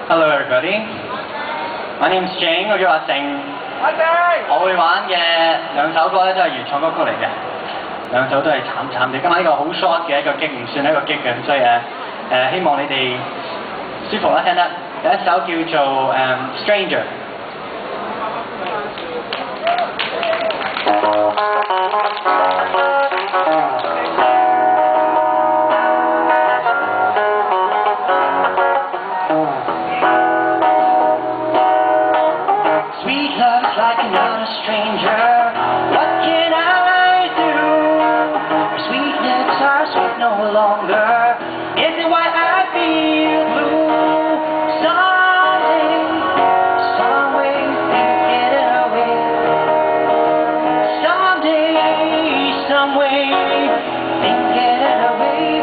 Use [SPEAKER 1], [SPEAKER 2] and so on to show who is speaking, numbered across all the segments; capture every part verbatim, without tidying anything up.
[SPEAKER 1] Hello everybody. My name's Jing， 我叫阿靜。阿靜。我會玩嘅兩首歌咧都係原創歌曲嚟嘅，兩首都係慘慘地。今晚呢個好 short 嘅一個擊，唔算係一個擊嘅，所以誒誒希望你哋舒服啦，聽得。第一首叫做誒、um, Stranger。Like another stranger, what can I do? Sweet lips are sweet no longer. Is it why I feel blue? Someday, some way, things get away. Someday, some way, things get away.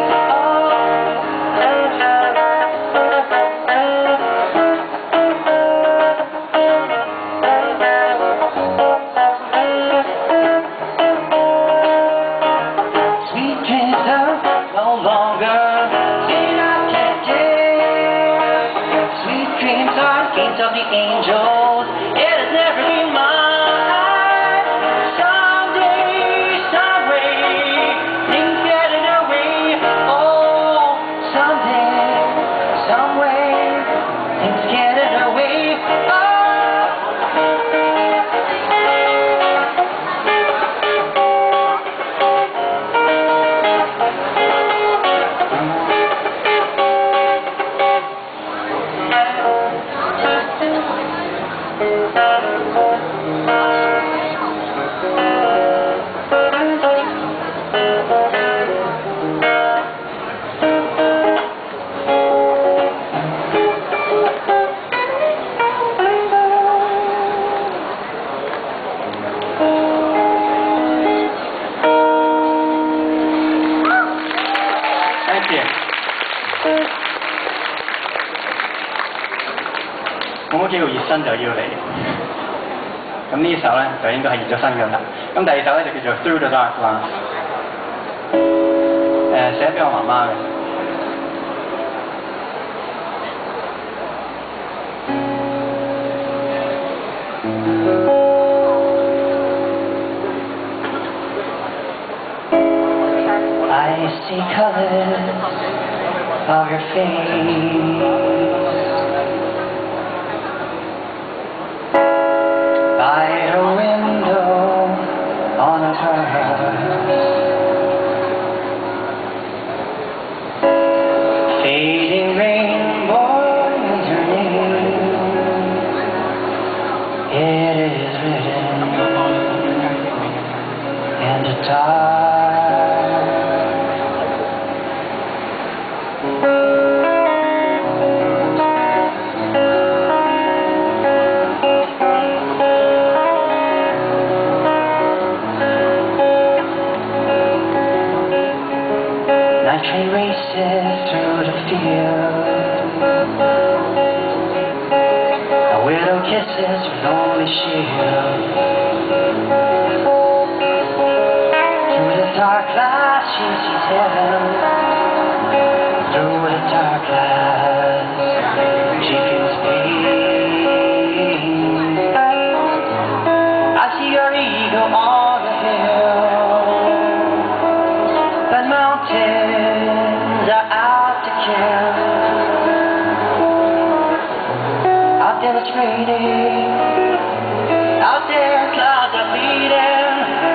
[SPEAKER 1] No longer in our sweet dreams are gifts of the angels. It has never been mine. Someday, some way, things get away. Oh, someday, some way, things get away. Oh.冇乜幾個熱身就要嚟，咁呢首咧就應該係熱咗身㗎啦。咁第二首咧就叫做 Through the Dark Glass， 誒寫俾我媽媽嘅。I see colors of your face by a window on a terrace, fading rainbow is your name. It is written in the dark. Night train races through the field. A widow kisses her lonely shield. Through the dark glass she sees heaven. Through the dark glass she feels pain. I see your eagle on the hill, but mountains are out to kill. Out there it's raining, out there clouds are bleeding.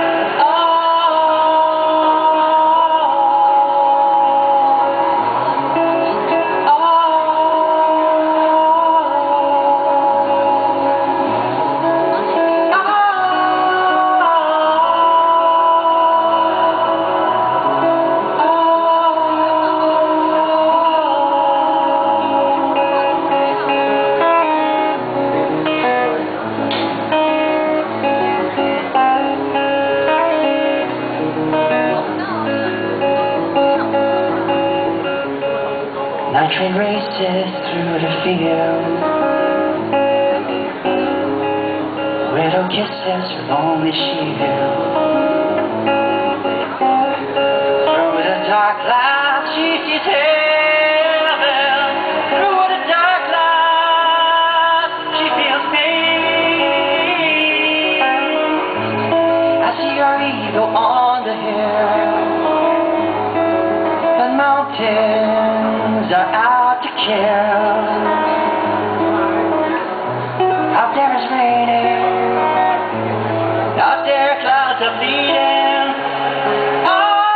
[SPEAKER 1] Night train races through the field. Widow kisses her lonely shield. Through the dark clouds she sees heaven. Through the dark clouds Guns are out to kill. Out there it's raining. Out there clouds are bleeding. Oh,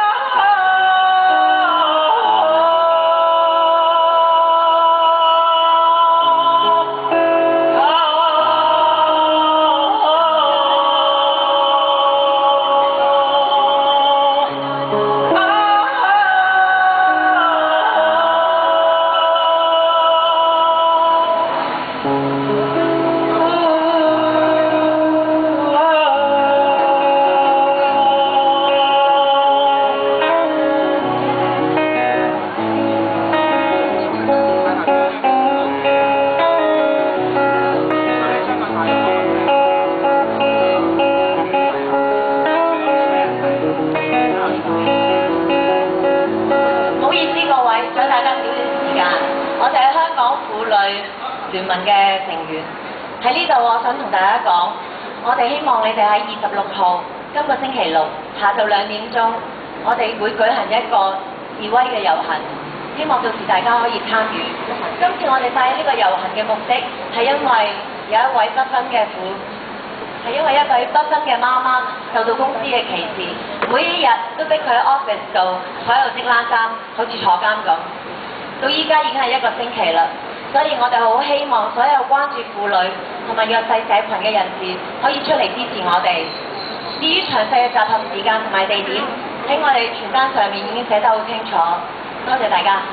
[SPEAKER 2] 聯盟嘅成員喺呢度，我想同大家講，我哋希望你哋喺二十六號今個星期六下晝兩點鐘，我哋會舉行一個示威嘅遊行，希望到時大家可以參與。今次我哋帶呢個遊行嘅目的係因為有一位不分嘅婦，係因為一位不分嘅媽媽受到公司嘅歧視，每一日都逼佢喺 office 度坐喺度織冷衫，好似坐監咁。到依家已經係一個星期啦。所以我哋好希望所有關注婦女同埋弱勢社群嘅人士可以出嚟支持我哋。至於詳細嘅集合時間同埋地點，喺我哋傳單上面已經寫得好清楚。多謝大家。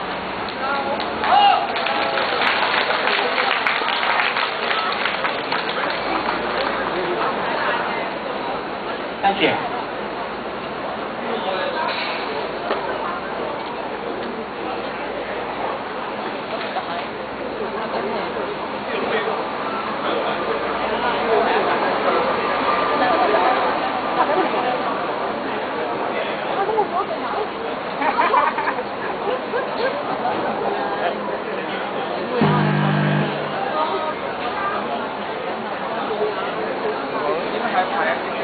[SPEAKER 1] Thank you。
[SPEAKER 3] 應該係排一